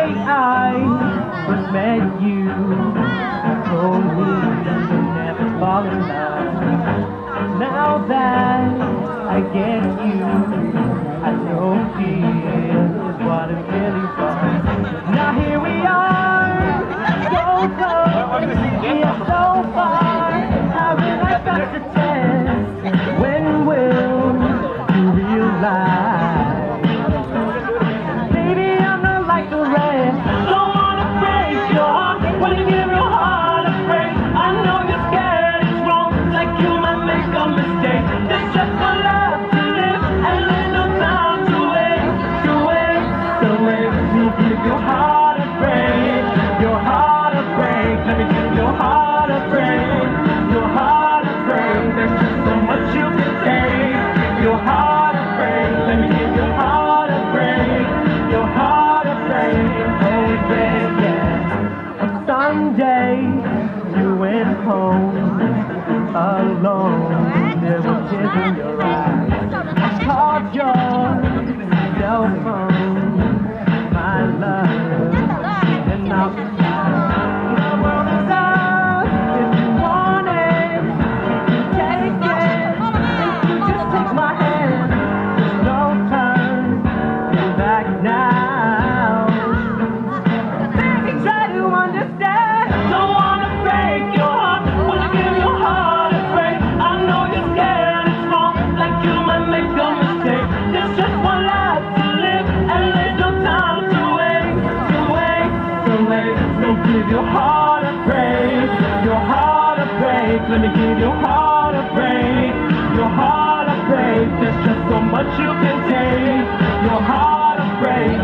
day I first met you, told me you'd never fall in love. Now that I get you, I know fear is what it's really for. Now here we are, so close, we are so far. How will I pass the test? When will you realize? Baby, I'm not like the rest. Don't wanna break your heart, wanna give your heart a break. I know you're scared it's wrong, like you might make a mistake. There's just one life to live, and there's no time to wait, to wait. So let me give your heart a break, your heart a break. Let me give your heart a break, your heart a break. There's just so much you can take. Your heart a break, let me give your heart a break, your heart a break. Oh yeah, yeah. On Sunday you went home alone. There were tears in your eyes. I called your cell phone, my love, and I'll the world is ours. If you want it, take it. If you just take my hand, there's no turning back now. Baby, try to understand. Don't wanna break your heart, wanna give your heart a break. I know you're scared it's wrong, like you might make a mistake. There's just one life to live, and there's no time to wait, to wait, to wait. So give your heart a break, your heart a break. Let me give your heart a break, your heart a break. There's just so much you can take. Your heart a break,